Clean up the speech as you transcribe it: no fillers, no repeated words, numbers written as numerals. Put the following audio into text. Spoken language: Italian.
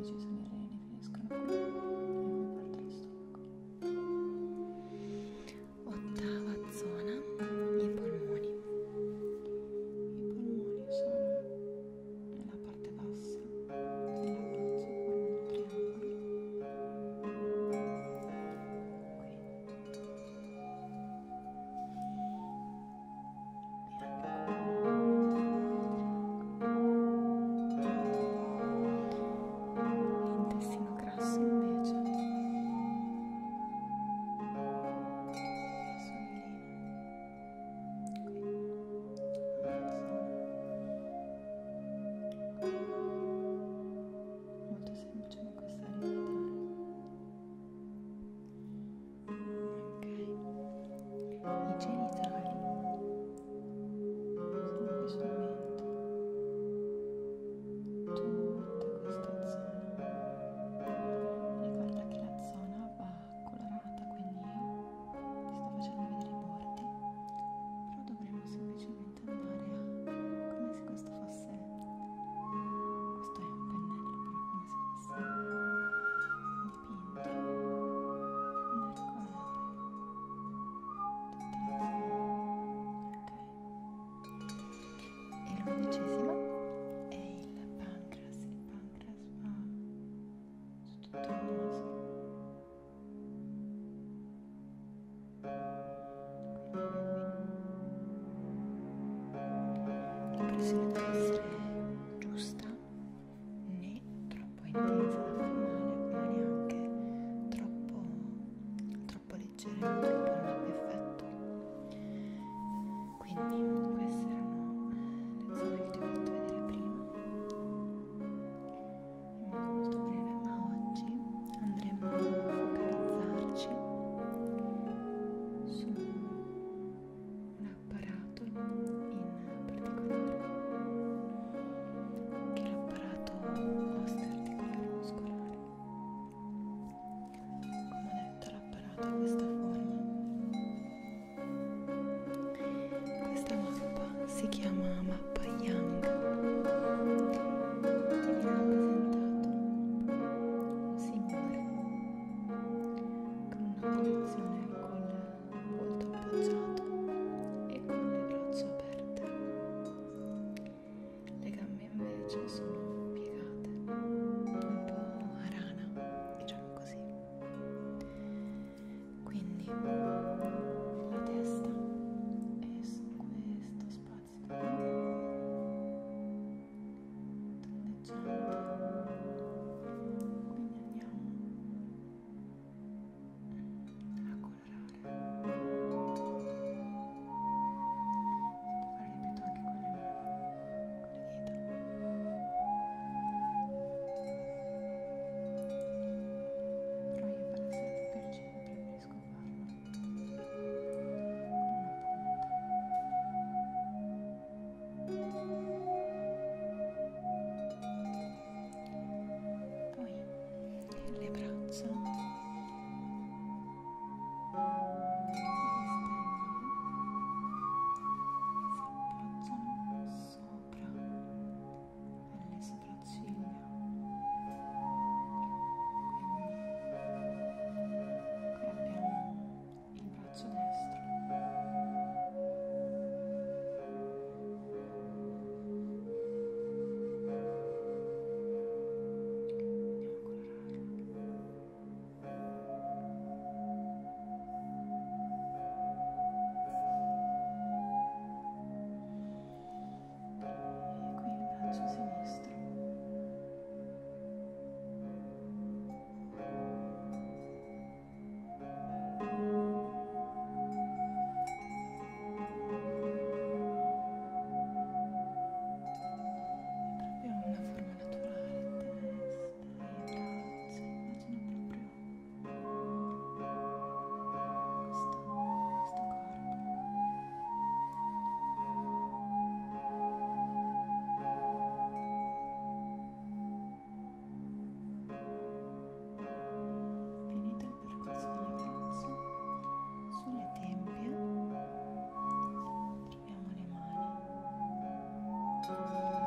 ci sono i reni, finiscono qui e poi parte lo stomaco. Ottava zona, i polmoni. I polmoni sono nella parte bassa della base, formano triangoli. L'intestino grasso invece è sul molto semplice, ma questa è ereditaria. Ok, i genitali sono qui sul mento, tutta questa zona. Ricorda che la zona va colorata, quindi io ti sto facendo vedere i bordi, però dovremmo semplicemente andare a, come se questo fosse, questo è un pennello, però come se fosse dipinto, andare qua ad tutta la zona, ok? E l'11ª è il pancreas va su tutto il naso, la pressione deve essere giusta, né troppo intensa da far male, ma neanche troppo leggera, in modo che poi non abbia effetto. Quindi queste erano le zone che ti ho fatto vedere prima in modo molto breve, ma oggi andremo a focalizzarci su un apparato in particolare, che è l'apparato osteoarticolare muscolare. Come ho detto, l'apparato ha questa forma. Questa mappa si chiama mappa Young e viene rappresentato un signore con una posizione col volto appoggiato e con le braccia aperte. Le gambe invece sono piegate, un po' a rana, diciamo così. Quindi la testa è su questo spazio tondeggiante, quindi andiamo a colorare. Si può fare, ripeto, anche con le mani, con le dita. Però io, per essere più precisa, preferisco farlo con una punta. Poi le braccia si appoggiano sopra alle sopracciglia, quindi qui abbiamo il braccio destro, andiamo a colorarlo. E qui il braccio sinistro. È proprio una forma naturale, testa e braccia, immagina proprio questo corpo. Finito il percorso delle braccia, sulle tempie troviamo le mani